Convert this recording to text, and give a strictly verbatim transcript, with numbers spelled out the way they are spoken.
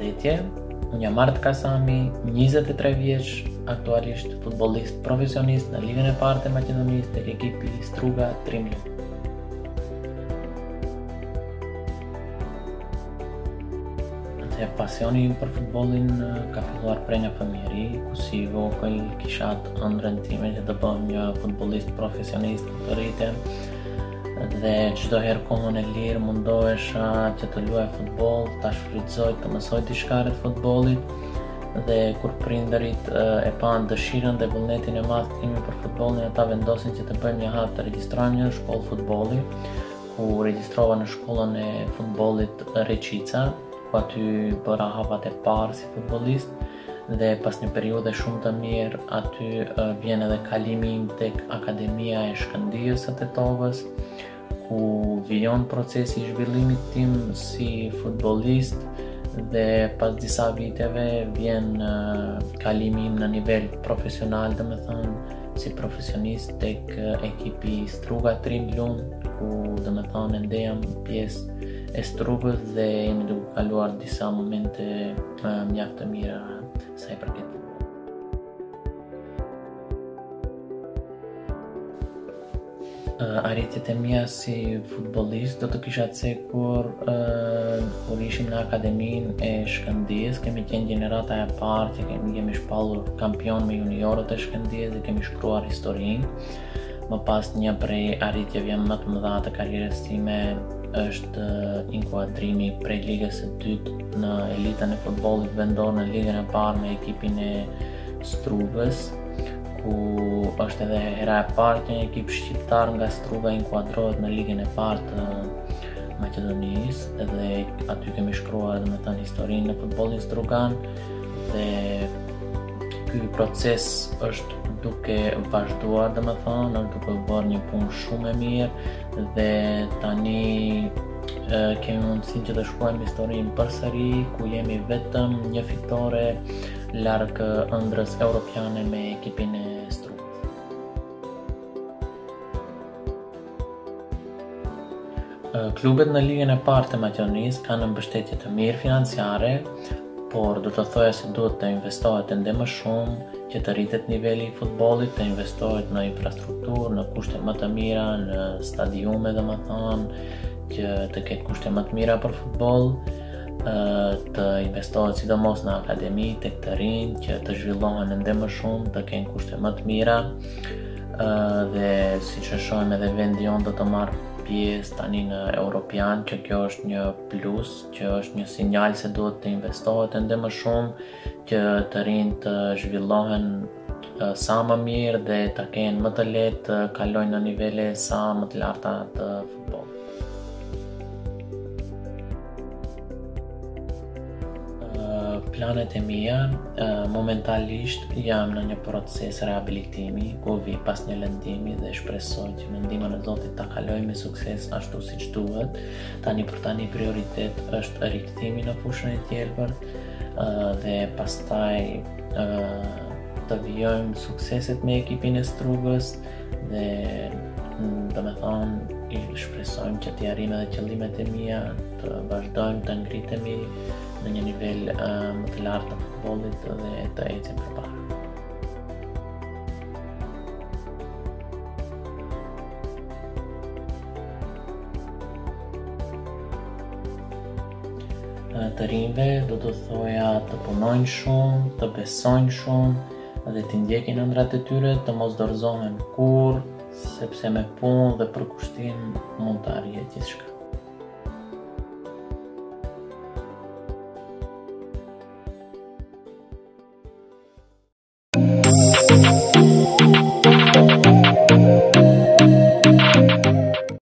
Përshëndetje, unë jam Art Kasami, njëzet e tre vjeç, aktualisht futbollist profesionist në Ligën e Parë të Maqedonisë tek ekipi Struga Trimlu. Dhe pasioni im për futbollin ka filluar prej nga fëmijëri, ku si vogël kisha atë ëndrrën time që të bëhem një futbollist profesionist të rritem. Dhe çdo herë kohën e lirë mundohesha që të luaj futboll, ta shfrytëzoj, të mësoj diçka rreth futbollit. Dhe kur prindërit e pan dëshirën dhe vullnetin e madh tim për futbollin, ata vendosin që të bëjmë një hap të regjistrohemi në shkollë futbolli, ku regjistrova në shkollën e futbollit Reqica, ku aty bëra hapat e parë si futbollist. Dhe pas një periudhe shumë të mirë, aty vjen edhe kalimi im tek Akademia e Shkëndijës së Tetovës, ku vijon procesi i zhvillimit tim si futbollist dhe pas disa viteve vjen uh, kalimi im në nivel profesional, dhe me thënë si profesionist tek uh, ekipi Struga Trimlu, ku dhe me thënë ende jam pjesë e Strugës dhe jemi duke kaluar disa momente uh, mjaft të mira sa i përket. Uh, arritjet e mia si futbollist do të kisha cekur uh, kur ishim në Akademinë e Shkëndijës. Kemi qenë gjenerata e parë që kemi, kemi shpallur kampion me juniorët e Shkëndijës dhe kemi shkruar historinë. Më pas një prej arritjeve më të mëdha të karrierës time është uh, inkuadrimi prej ligës së dytë në elitën e futbollit vendor në Ligën e Parë me ekipin e Strugës, ku është edhe hera e parë që një ekip shqiptar nga Struga inkuadrohet në Ligën e Parë të Maqedonisë, edhe aty kemi shkruar dhe me thënë historinë në futbollin strugan, dhe ky proces është duke vazhduar, dhe me thënë, është duke bërë një punë shumë e mirë, dhe tani e, kemi mundësinë që të shkruajmë historinë përsëri, ku jemi vetëm një fitore larg ëndrrës europiane me ekipin e Strugës. Klubet në Ligën e Parë të Maqedonisë kanë mbështetje të mirë financiare, por do të thoja se duhet të investohet ende më shumë që të rritet niveli i futbollit, të investohet në infrastrukturë, në kushte më të mira, në stadiume, dhe më thonë, që të ketë kushte më të mira për futboll, të investohet sidomos në akademi tek të rinj, që të zhvillohen ende më shumë, të kenë kushte më të mira, dhe siç e shohim edhe vendi jonë do të marrë pjesë tani në Europian, që kjo është një plus, që është një sinjal se duhet të investohet ende më shumë, që të rinj të zhvillohen sa më mirë dhe të kenë më të lehtë të kalojnë në nivele sa më të larta të futbollit. Planet e mia, momentalisht jam në një proces rehabilitimi, ku vi pas një lëndimi dhe shpresoj që me ndihmën e Zotit ta kaloj me sukses ashtu siç duhet. Tani për tani prioritet është rikthimi në fushën e tjelbërt dhe pastaj të vijojmë sukseset me ekipin e Strugës dhe do me thonë shpresojmë që t'i arrijmë edhe qëllimet e mia, të vazhdojmë të ngritemi në një nivel uh, më të lartë të futbollit dhe të ecim përpara. Uh, të rinjve do të thoja të punojnë shumë, të besojnë shumë dhe të ndjekin ëndrat e tyre, të mos dorëzohen kurrë, sepse me punë dhe përkushtim mund të arrihet gjithçka.